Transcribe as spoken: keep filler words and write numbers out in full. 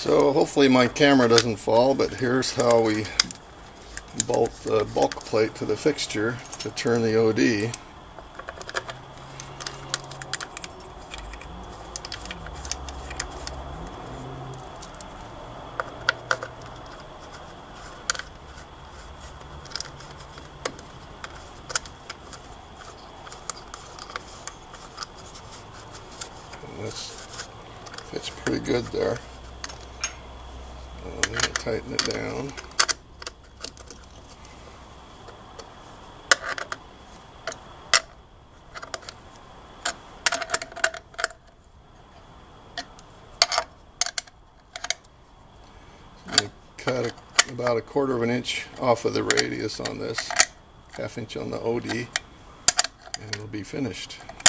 So hopefully my camera doesn't fall, but here's how we bolt the bulk plate to the fixture to turn the O D. And this fits pretty good there. I'm going to tighten it down. Cut a, about a quarter of an inch off of the radius on this, half inch on the O D, and it'll be finished.